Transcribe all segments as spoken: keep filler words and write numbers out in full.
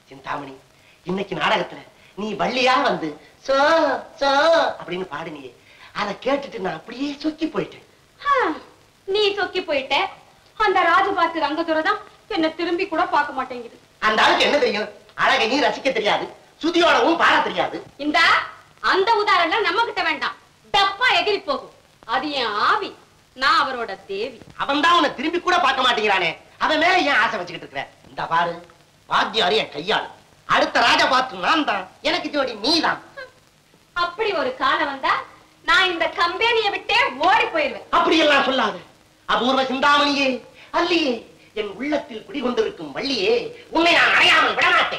சிந்தாமணி, இன்னைக்கு நாடகத்துல நீ வள்ளியா வந்து சோ சோ அப்படின்னு பாடுனியே, அதை கேட்டுட்டு நான் அப்படியே சொக்கி போயிட்டேன். நீ சொக்கி போயிட்ட, அந்த ராஜபாட்டு ரங்கதுரை தான் என்ன திரும்பி கூட பார்க்க மாட்டேங்குது. அந்த ஆளுக்கு என்ன தெரியும்? அழகையும் ரசிக்க தெரியாது, சுதியோடவும் பாட தெரியாது. இந்த அந்த உதாரணம் நம்ம கிட்ட வேண்டாம், டப்பா எகிரி போகும். அது என் ஆவி, நான் அவரோட தேவி. அவன் தான் உன்னை திரும்பி கூட பார்க்க மாட்டேங்கிறானே, அவன் மேல ஏன் ஆசை வச்சுக்கிட்டு இருக்கிற? இந்த பாரு, வாத்தியாரு என் கையாளு, அடுத்த ராஜபாத்து நான் தான், எனக்கு ஜோடி நீ தான். அப்படி ஒரு காலம் வந்தா நான் இந்த கம்பெனியை விட்டே ஓடி போயிருவேன். அப்படி எல்லாம் சொல்லாது அபூர்வ சிந்தாமணியே, அல்லியே, என் உள்ளத்தில் குடிகொண்டிருக்கும் வள்ளியே, உன்னை நான் அடையாமல் விடமாட்டேன்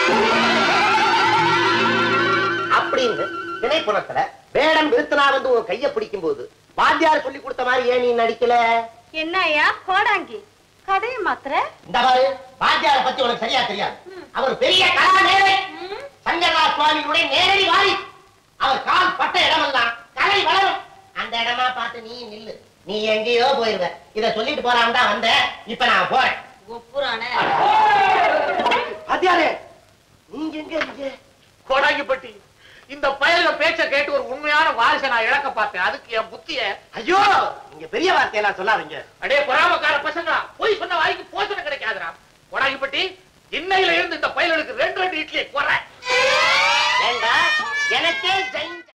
அப்படின்னு திணைப்புணத்துல வேடம் விருத்தனா வந்து உன் கைய பிடிக்கும் போது வாத்தியார் சொல்லி கொடுத்த மாதிரி ஏன் நீ நடிக்கல? என்னையா கோடாங்கி கதையை மாத்திர? இந்த பாரு, வாத்தியார பத்தி உனக்கு சரியா தெரியாது. அவர் பெரிய கலா நேரே, சங்கரா சுவாமியுடைய நேரடி வாரி. அவர் கால் பட்ட இடமெல்லாம் கலை வளரும். அந்த இடமா பார்த்து நீ நில்லு, நீ எங்கேயோ போயிருவ. இத சொல்லிட்டு போறான் தான் வந்த, இப்ப நான் போறேன். வாத்தியாரே, நீங்க எங்க இருக்கீங்க? கோடாங்கிப்பட்டி, இந்த பயல பேச்ச கேட்டு ஒரு உண்மையான வாரிசை நான் இழக்க பார்த்தேன். அதுக்கு என் புத்திய. ஐயோ, நீங்க பெரிய வார்த்தையெல்லாம் சொல்லாதீங்க. அடே பொறாமக்கார பசங்களா, போய் சொன்ன வாய்க்கு போசனை கிடைக்காதுடா. கோடாங்கிப்பட்டி, இன்னையில இருந்து இந்த பயலுக்கு ரெண்டு ரெண்டு இட்லியை குறை. ஏண்டா, எனக்கே